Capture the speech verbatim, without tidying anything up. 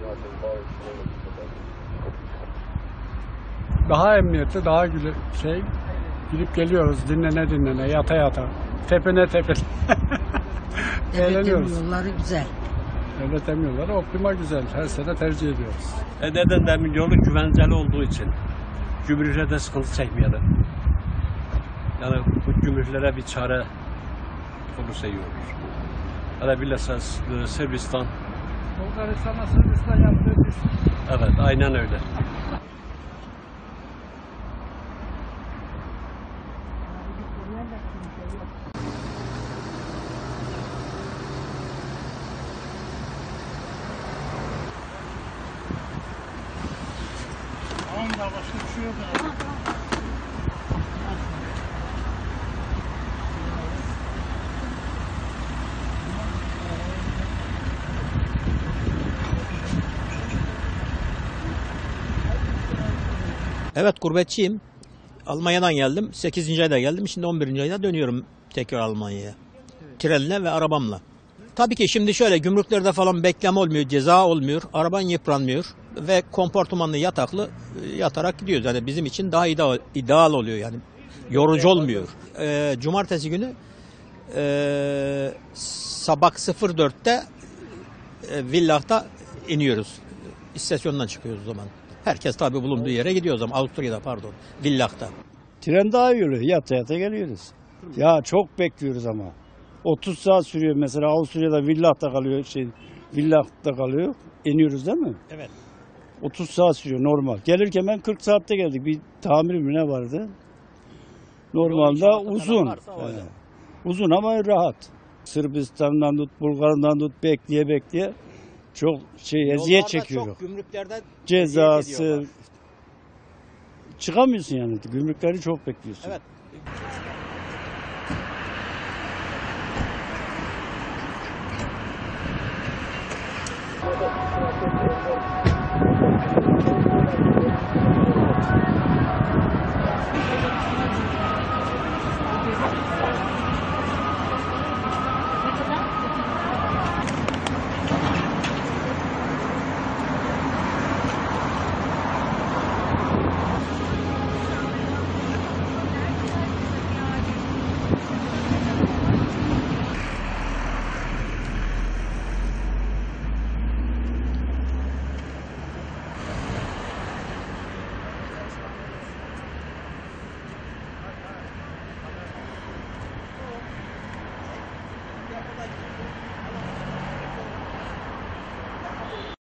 Daha emniyetli, daha güzel şey. Gidip geliyoruz dinlene dinlene, yata yata, tepene tepene. Eğleniyoruz. Devletin yolları güzel. Devlet yolları Optima güzel. Her sene tercih ediyoruz. E neden demin yolu güvenceli olduğu için. Gümrüğe de sıkıntı çekmeyelim. Yani bu gümrüklere bir çare olursa iyi olur. Hani bilirsiniz Sırbistan. Bulgaristan'a Sırbistan yaptığı bir... Evet, aynen öyle. Evet, gurbetçiyim. Almanya'dan geldim. sekizinci ayda geldim. Şimdi on birinci ayda dönüyorum tekrar Almanya'ya. Trenle ve arabamla. Tabii ki şimdi şöyle gümrüklerde falan bekleme olmuyor, ceza olmuyor, araban yıpranmıyor ve komportmanlı yataklı yatarak gidiyoruz. Yani bizim için daha ideal, ideal oluyor yani. Yorucu olmuyor. Ee, cumartesi günü e, sabah sıfır dörtte e, Villach'ta iniyoruz. İstasyondan çıkıyoruz o zaman. Herkes tabii bulunduğu yere gidiyor o zaman. Avusturya'da pardon. Villach'ta. Tren daha iyi oluyor. Yata yata geliyoruz. Ya çok bekliyoruz ama. otuz saat sürüyor mesela Avusturya'da Villach'ta kalıyor. Şey, Villach'ta kalıyor. İniyoruz değil mi? Evet. otuz saat sürüyor normal. Gelirken ben kırk saatte geldik. Bir tamir mi ne vardı? Normalde uzun. Ee, uzun ama rahat. Sırbistan'dan tut, Bulgaristan'dan tut bekleye bekleye çok şey eziyet çekiyoruz. Çok gümrüklerde Cezası çıkamıyorsun yani. Gümrükleri çok bekliyorsun. Evet.